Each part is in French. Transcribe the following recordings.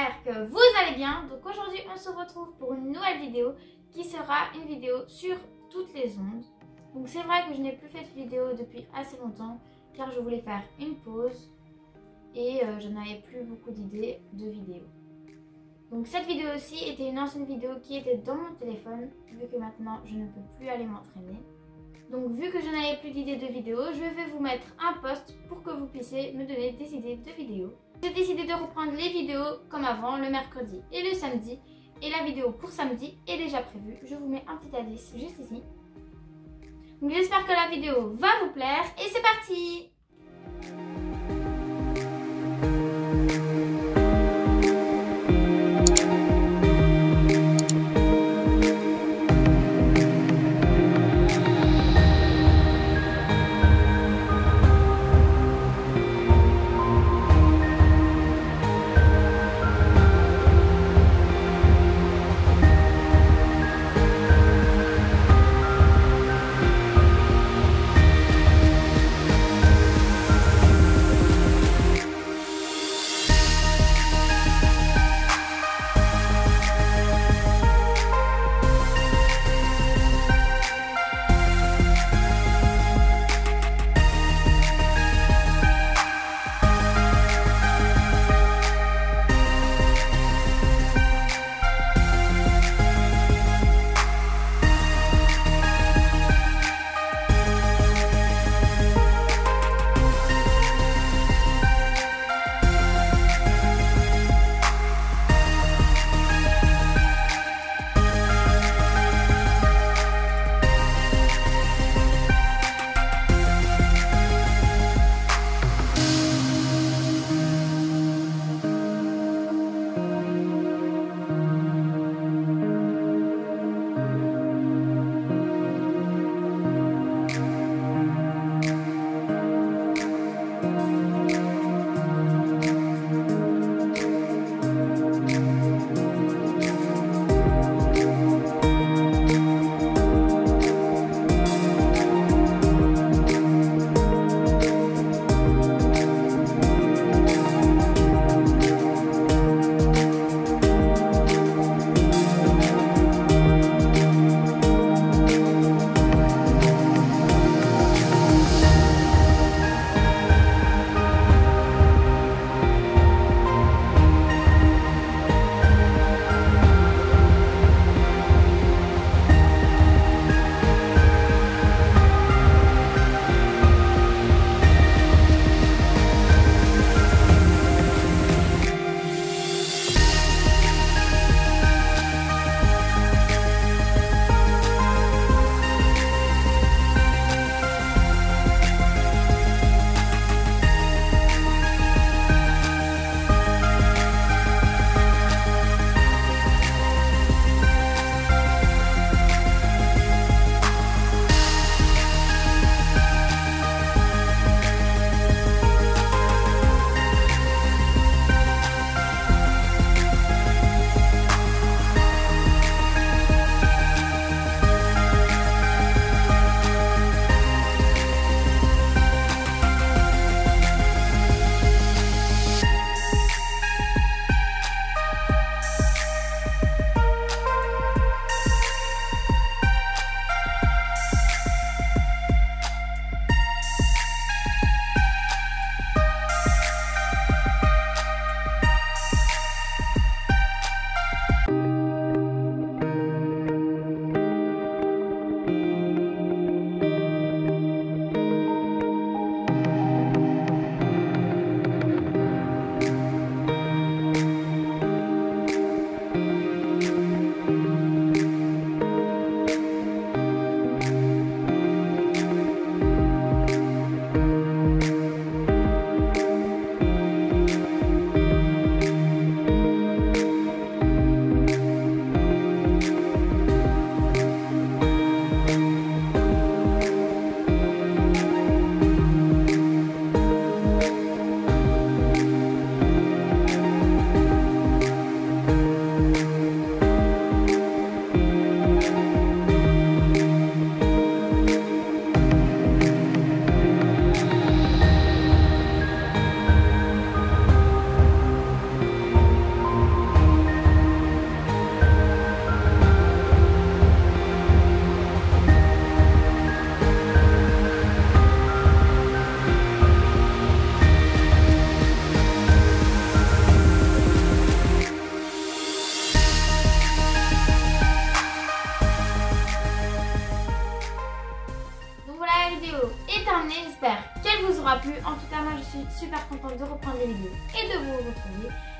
j'espère que vous allez bien. Donc aujourd'hui on se retrouve pour une nouvelle vidéo qui sera une vidéo sur toutes les ondes. Donc c'est vrai que je n'ai plus fait de vidéo depuis assez longtemps car je voulais faire une pause et je n'avais plus beaucoup d'idées de vidéos. Donc cette vidéo aussi était une ancienne vidéo qui était dans mon téléphone vu que maintenant je ne peux plus aller m'entraîner. Donc vu que je n'avais plus d'idées de vidéos, je vais vous mettre un post pour que vous puissiez me donner des idées de vidéos. J'ai décidé de reprendre les vidéos comme avant, le mercredi et le samedi. Et la vidéo pour samedi est déjà prévue. Je vous mets un petit indice juste ici. Donc j'espère que la vidéo va vous plaire et c'est parti!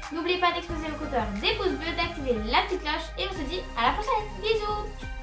N'oubliez pas d'exploser le compteur des pouces bleus, d'activer la petite cloche et on se dit à la prochaine. Bisous.